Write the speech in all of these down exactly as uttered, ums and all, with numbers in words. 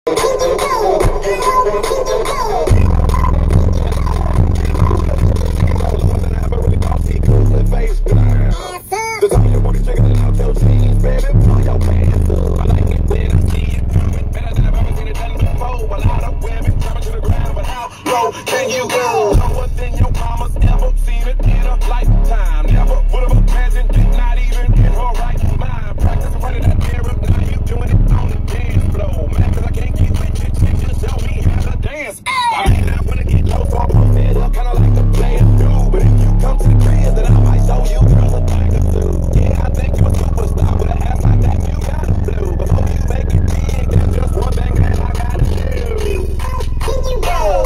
Can you go lower than your mama's ever seen it in a lifetime? Never would have imagined it, not even in her right mind. Practice in front of that mirror, now you doing it on the dance floor. Man, cause I can't get with you, she just show me how to dance. I mean, I wanna get low, so I post it up, kinda like the player do. But if you come to the crib, then I might show you girls a thing or two. Yeah, I think you a superstar with an ass like that, you gotta blue. Before you make it big, there's just one thing that I gotta do. Can you go?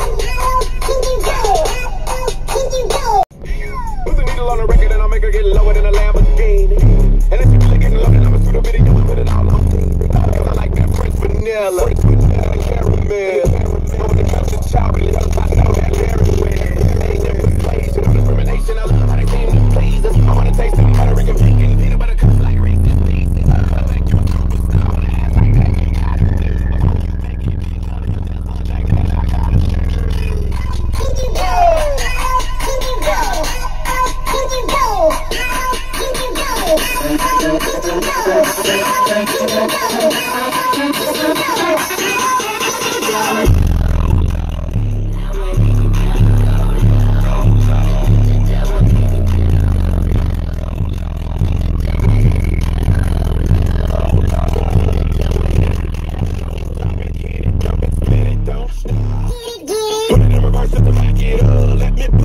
Put the needle on the record and I'll make her get lower than a Lamborghini. And if you really getting low, then I'ma shoot a video and put it all on T V. Cause I like that French vanilla, French vanilla caramel. When it comes to chocolate, I know that very well. Ain't no persuasion or discrimination. I love how they seem to please us. I wanna taste them butter and cake and peanut butter cups like racist pieces. I think you're a superstar with an ass like that. You gotta do. Before you make it feel love, there's one thing that I gotta do. Can you go? Can you go? Can you go? Can you go? Can you Put it in reverse just to back it up. Let me